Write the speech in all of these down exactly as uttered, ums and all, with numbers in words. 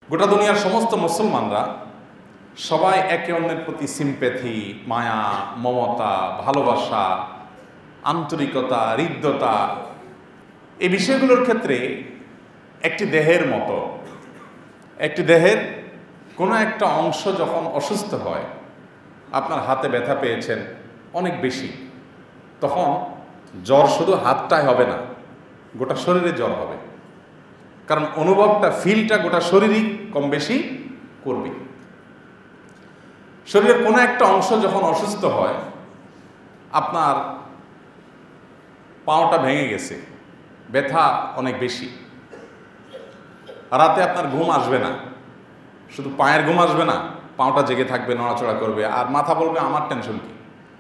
গোটা দুনিয়ার সমস্ত মুসলমানরা সবাই একে অন্যের প্রতি সিম্প্যাথি, মায়া, মমতা, ভালোবাসা, আন্তরিকতা, হৃদ্যতা এই বিষয়গুলোর ক্ষেত্রে একটি দেহের মতো। একটি দেহের কোনো একটা অংশ যখন অসুস্থ হয়, আপনার হাতে ব্যথা পেয়েছেন অনেক বেশি, তখন জ্বর শুধু হাতটায় হবে না, গোটা শরীরে জ্বর হবে। কারণ অনুভবটা, ফিলটা গোটা শরীরই কম বেশি করবে। শরীরের কোনো একটা অংশ যখন অসুস্থ হয়, আপনার পাওটা ভেঙে গেছে, ব্যথা অনেক বেশি, রাতে আপনার ঘুম আসবে না, শুধু পায়ের ঘুম আসবে না, পাওটা জেগে থাকবে, নড়াচড়া করবে, আর মাথা বলবে আমার টেনশন কি,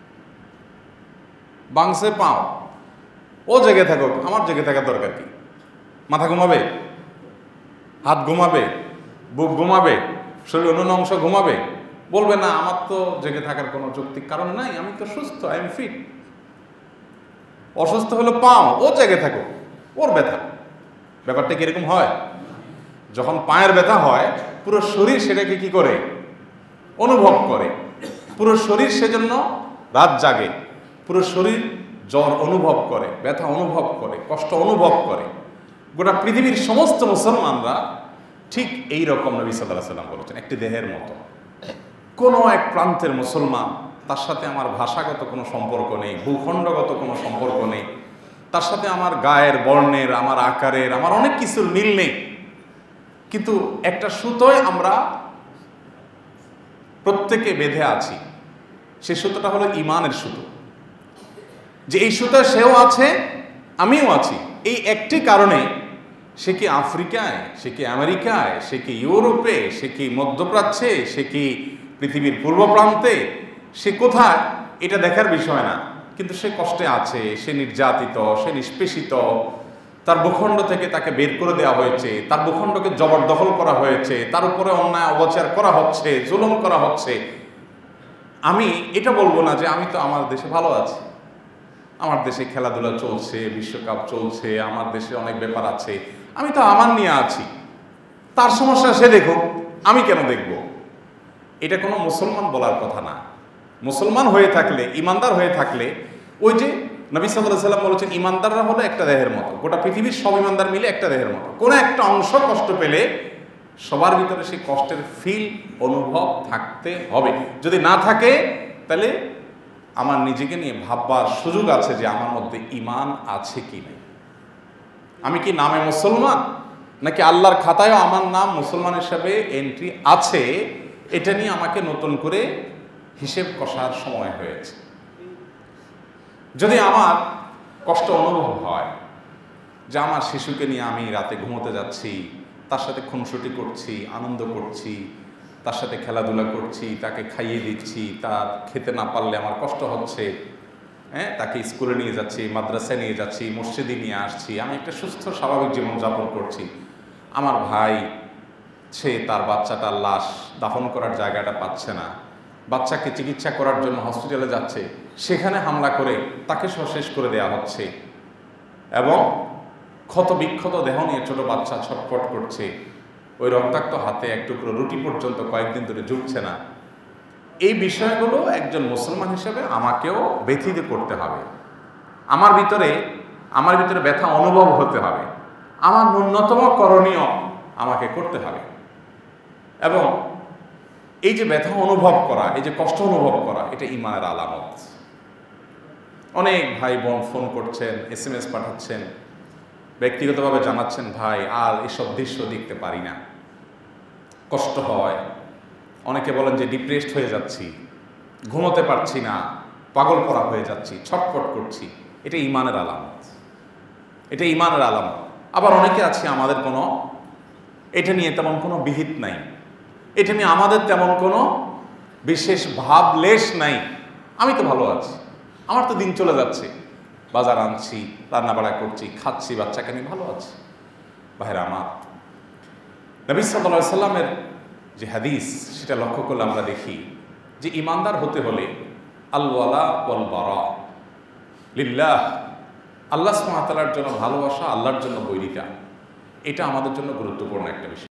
বাংসে পাও, ও জেগে থাকুক, আমার জেগে থাকার দরকার কি। মাথা ঘুমাবে, হাত ঘুমাবে, বুক ঘুমাবে, শরীর অন্য অংশ ঘুমাবে, বলবে না আমার তো জেগে থাকার কোনো যৌক্তিক কারণ নাই, আমি তো সুস্থ, আই এম ফিট। অসুস্থ হলো পাও, ও জেগে থাকুক, ওর ব্যথা। ব্যাপারটা কিরকম হয়? যখন পায়ের ব্যথা হয়, পুরো শরীর সেটাকে কি করে অনুভব করে, পুরো শরীর সেজন্য রাত জাগে, পুরো শরীর জ্বর অনুভব করে, ব্যথা অনুভব করে, কষ্ট অনুভব করে। গোটা পৃথিবীর সমস্ত মুসলমানরা ঠিক এই রকম নবী সাল্লাল্লাহু আলাইহি সাল্লাম বলেছেন, একটি দেহের মতো। কোনো এক প্রান্তের মুসলমান, তার সাথে আমার ভাষাগত কোনো সম্পর্ক নেই, ভূখণ্ডগত কোনো সম্পর্ক নেই, তার সাথে আমার গায়ের বর্ণের, আমার আকারের, আমার অনেক কিছুর মিল নেই, কিন্তু একটা সুতোয় আমরা প্রত্যেকে বেঁধে আছি। সেই সুতোটা হলো ইমানের সুতো, যে এই সুতোয় সেও আছে, আমিও আছি। এই একটি কারণে সে কি আফ্রিকায়, সে কি আমেরিকায়, সে কি ইউরোপে, সে কি মধ্যপ্রাচ্যে, সে কি পৃথিবীর পূর্ব প্রান্তে, সে কোথায়, এটা দেখার বিষয় না, কিন্তু সে কষ্টে আছে, সে নির্যাতিত, সে নিষ্পেষিত, তার ভূখণ্ড থেকে তাকে বের করে দেওয়া হয়েছে, তার ভূখণ্ডকে জবরদখল করা হয়েছে, তার উপরে অন্যায় অবচার করা হচ্ছে, জুলুম করা হচ্ছে। আমি এটা বলবো না যে আমি তো আমার দেশে ভালো আছি, আমার দেশে খেলাধুলা চলছে, বিশ্বকাপ চলছে, আমার দেশে অনেক ব্যাপার আছে, আমি তো আমার নিয়ে আছি, তার সমস্যা সে দেখুক, আমি কেন দেখব? এটা কোনো মুসলমান বলার কথা না। মুসলমান হয়ে থাকলে, ইমানদার হয়ে থাকলে, ওই যে নবী সাল্লাল্লাহু আলাইহি সাল্লাম বলেছেন, ইমানদাররা হলো একটা দেহের মতো, গোটা পৃথিবীর সব ইমানদার মিলে একটা দেহের মতো। কোনো একটা অংশ কষ্ট পেলে সবার ভিতরে সেই কষ্টের ফিল, অনুভব থাকতে হবে। যদি না থাকে, তাহলে আমার নিজেকে নিয়ে ভাববার সুযোগ আছে যে আমার মধ্যে ঈমান আছে কি নেই। আমি কি নামে মুসলমান, নাকি আল্লাহর খাতায়ও আমার নাম মুসলমান হিসাবে এন্ট্রি আছে, এটা নিয়ে আমাকে নতুন করে হিসেব কষার সময় হয়েছে। যদি আমার কষ্ট অনুভব হয় যে আমার শিশুকে নিয়ে আমি রাতে ঘুমোতে যাচ্ছি, তার সাথে খুনসুটি করছি, আনন্দ করছি, তার সাথে খেলাধুলা করছি, তাকে খাইয়ে দিচ্ছি, তার খেতে না পারলে আমার কষ্ট হচ্ছে, হ্যাঁ, তাকে স্কুলে নিয়ে যাচ্ছি, মাদ্রাসায় নিয়ে যাচ্ছি, মসজিদে নিয়ে আসছি, আমি একটা সুস্থ স্বাভাবিক জীবনযাপন করছি। আমার ভাই, সে তার বাচ্চাটার লাশ দাফন করার জায়গাটা পাচ্ছে না, বাচ্চাকে চিকিৎসা করার জন্য হসপিটালে যাচ্ছে, সেখানে হামলা করে তাকে সহ শেষ করে দেওয়া হচ্ছে, এবং ক্ষত বিক্ষত দেহ নিয়ে ছোট বাচ্চা ছটফট করছে, ওই রক্তাক্ত হাতে এক টুকরো রুটি পর্যন্ত কয়েকদিন ধরে জুটছে না। এই বিষয়গুলো একজন মুসলমান হিসেবে আমাকেও ব্যথিত করতে হবে, আমার ভিতরে আমার ভিতরে ব্যথা অনুভব হতে হবে, আমার ন্যূনতম করণীয় আমাকে করতে হবে। এবং এই যে ব্যথা অনুভব করা, এই যে কষ্ট অনুভব করা, এটা ঈমানের আলামত। অনেক ভাই বোন ফোন করছেন, এস এম এস পাঠাচ্ছেন, ব্যক্তিগতভাবে জানাচ্ছেন, ভাই আর এসব দৃশ্য দেখতে পারি না, কষ্ট হয়। অনেকে বলেন যে ডিপ্রেসড হয়ে যাচ্ছি, ঘুমোতে পারছি না, পাগল পড়া হয়ে যাচ্ছি, ছটফট করছি। এটা ঈমানের আলামত, এটা ঈমানের আলামত। আবার অনেকে আছে আমাদের কোনো এটা নিয়ে তেমন কোনো বিহিত নাই, এটা নিয়ে আমাদের তেমন কোনো বিশেষ ভাবলেশ নাই, আমি তো ভালো আছি, আমার তো দিন চলে যাচ্ছে, বাজার আনছি, রান্নাবাড়া করছি, খাচ্ছি, বাচ্চাকে নিয়ে ভালো আছি। ভাইরা আমার, নবী সাল্লাল্লাহু আলাইহি সাল্লামের যে হাদিস, সেটা লক্ষ্য করলে আমরা দেখি যে ইমানদার হতে হলে আল ওয়ালা ওয়াল বারা লিল্লাহ, আল্লাহ সুবহানাহু ওয়া তাআলার জন্য ভালোবাসা, আল্লাহর জন্য বৈরিতা, এটা আমাদের জন্য গুরুত্বপূর্ণ একটা বিষয়।